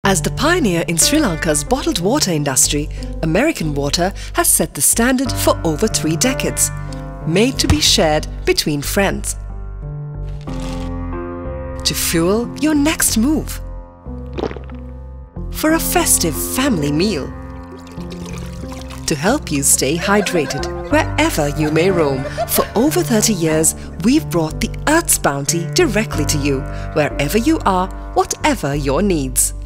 As the pioneer in Sri Lanka's bottled water industry, American Water has set the standard for over 3 decades, made to be shared between friends. To fuel your next move, for a festive family meal, to help you stay hydrated wherever you may roam. For over 30 years, we've brought the Earth's bounty directly to you, wherever you are, whatever your needs.